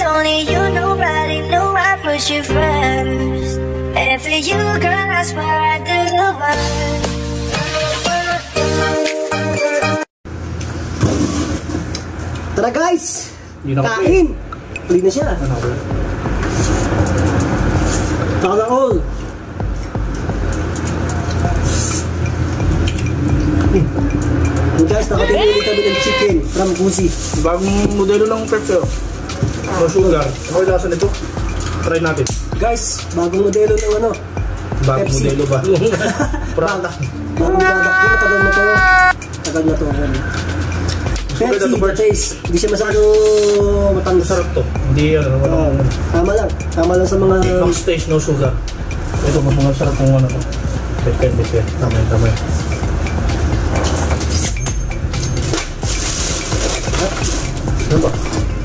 only you, nobody knew I put you first. And for you, girl, I swear I do the worst. Tara guys! Kain! Tuloy na siya. Sana all! Guys, nakatingin kami ng chicken from Gucci. Bagong modelo ng pepper. No sugar. Ano yung lasa nito? Try natin. Guys, bagong modelo ng ano? Bagong Pepsi. modelo ba? Prada. Bagong product ko, tagal na to. Tagal na to. Pepsi, the taste. Hindi siya masyado matamis. Masarap to. Hindi yan. Tama lang. Tama lang sa mga... Max taste, no sugar. Ito, masarap ng ano to. Depende. Tama yan. Ano ba?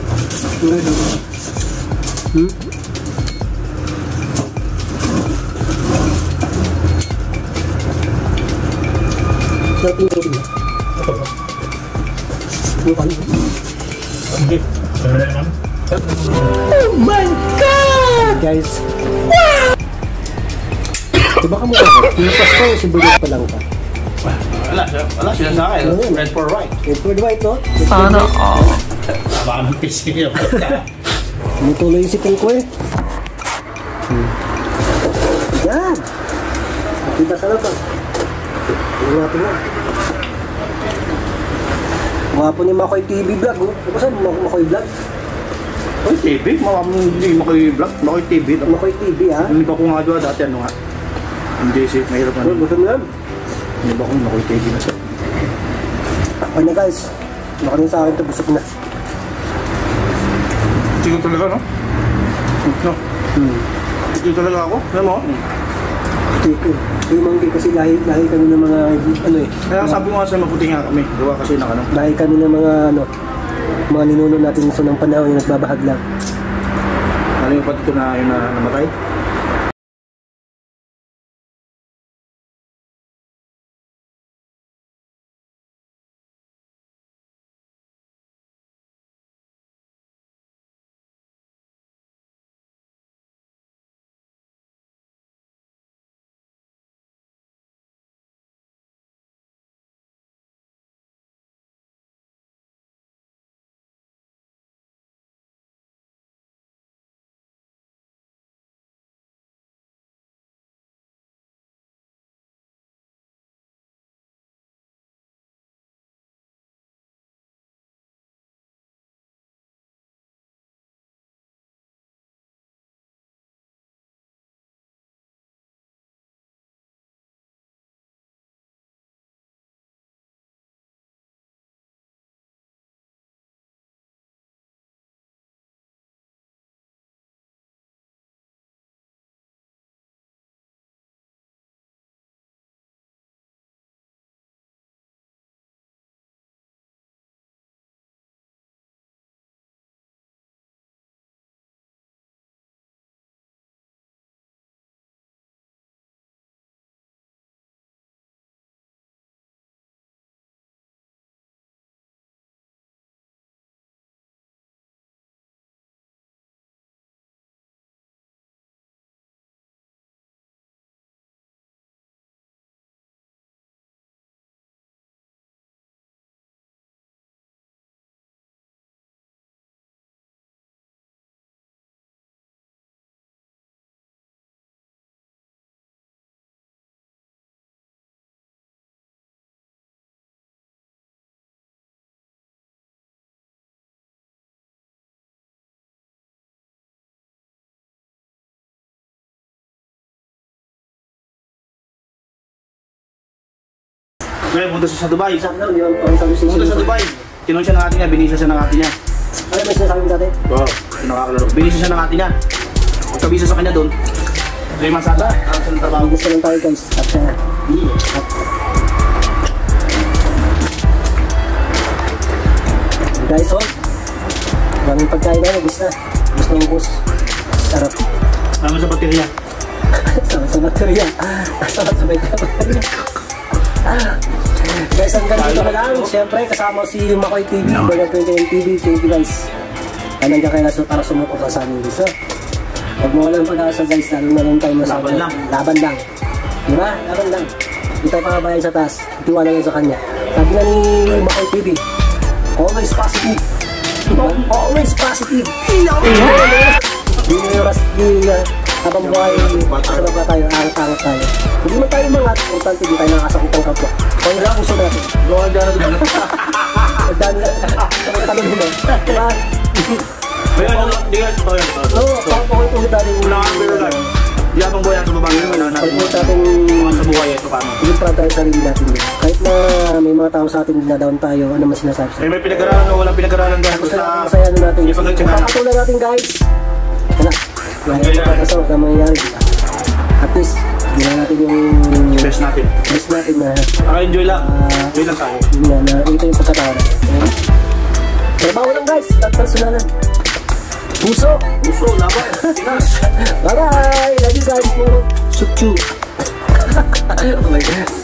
Sarap yung tubig. Ito ba? Bukan. Hindi. Oh my God! Guys. Wow! Diba ka mukha ko? Pinapas ko, si Bullet pa lang ka. Wala sila sa akin. Red for white. Red for white, no? Sana all. Baka ng PC niyo. Tumutuloy yung sipon ko eh. Yan! Nakita sa labas. Tingnan natin na. Wapo ni Makoy TV vlog, oh. Ano ba saan? Makoy vlog? Makoy TV? Hindi Makoy vlog. Makoy TV. Makoy TV, ha? Hindi ba ko nga doon dati ano nga? Hindi si mahirap na. Gusto mo yan? Hindi ba kung Makoy TV na siya? Ako na guys. Nakarin sa akin ito, busog na. Chico talaga, no? No? Chico talaga ako? Alam mo? Chico. Yung mga kasi lahi kami ng mga ano eh. Kaya sabi mo nga sa'yo mabuti nga kami. Gawa kasi ng ano. Lahi kami ng mga ninuno natin sa ng panahon yung nagbabahag lang. Ano yung pati ko na yung namatay? Ngayon, punta siya sa Dubai. Punta sa Dubai. Tinun siya ng ate niya, binisa siya ng ate niya. Ano ba sinasabi mo dati? Oo, nakakalaro. Binisa siya ng ate niya. Pagkabisa sa kanya doon, 3 months ata, ang sa trabaho. Gusto lang tayo guys. At guys, oh. Maraming pagkain na, gusto na. Gusto ng bus. Sarap. Sama sa baterya. Sama sa baterya. Sama sa baterya. Guys, ang ganito na lang. Siyempre, kasama si Makoy TV, Bernard 21 TV. Thank you guys. nandiyan kayo para sumuko sa amin guys. Huwag mo walang pag-asa guys, lalo na rin tayo masabi. Laban lang. Diba? Laban lang. Hindi tayo pangabayan sa taas. Tiwala lang sa kanya. Sabi nga ni Makoy TV, always positive. Always positive. Habang buhay, sarap na tayo, angat-angat tayo. Hindi man tayo mga importante, hindi tayo nakasakit ang kapwa. Kung wala ang gusto natin. Gawag dyan na doon. Magdano na. Tanong mo. Diba? May ano, di ka ito yan. Oo, pakapakit natin. Wala kang pero lang. Di abang buhay ang sumabang yun. Pagpunta natin Sa buhay ito paano. yung front tayo sarili natin. Kahit na may mga tao sa atin na down tayo, ano man sinasabi sa May pinag-aralan o walang pinag-aralan guys. gusto natin masaya natin. Papatulan natin guys. Wala. Wala sa na mangyayari. At least, ginawa natin yung Best natin. best natin na Enjoy lang. Enjoy lang tayo. yun na ito yung pagkatawa natin. Trabaho lang guys, at personalan. Puso! Gusto, laban. Tinas. Bye-bye! Love you guys! Sukchu! Oh my God.